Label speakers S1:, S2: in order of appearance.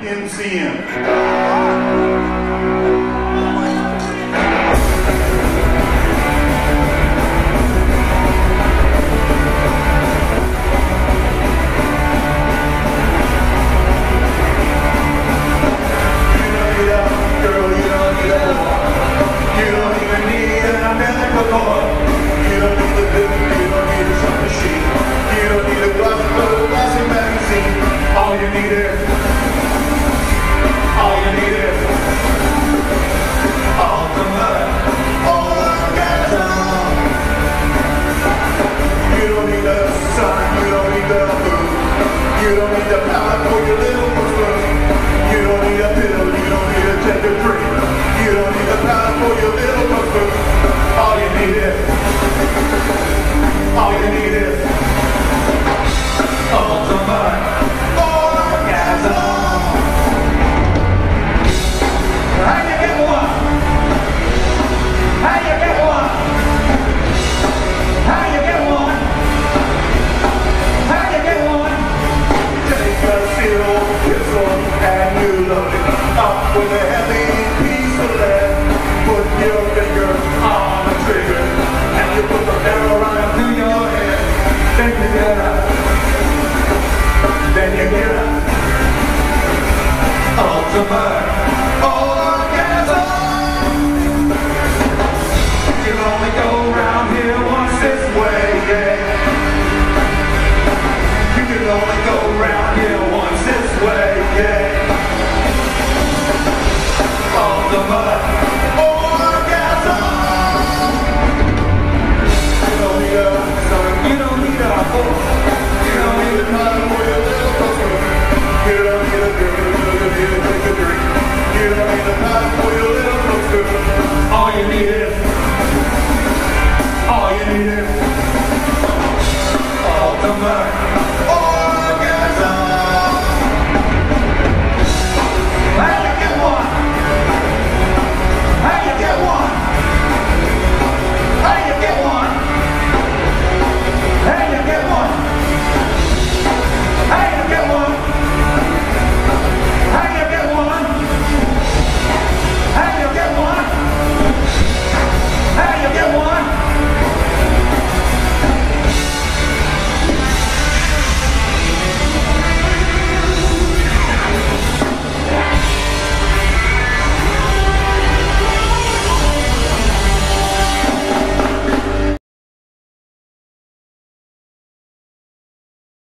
S1: NCM. You don't need a pallet for your little spoon. You don't need a pill, you don't need a tender drink. You don't need a pallet for your little spoon. All you need is ultimate orgasm. How you get one? How you get one? How you get one? How you get one? Take a seal, pistol, and you load it up with a heavy piece of lead. Put your finger on the trigger, and you put the barrel right through your head. Then you get up. Then you get up. Ultimate orgasm. You only go round here once this way, yeah. You can only go round here once this way, yeah. Ultimate orgasm. You don't need a son, you don't need a horse. You don't need a time for your little customer. You don't need a girl, you don't need to take a drink. You don't need a time for your little customer. All you need is ultimate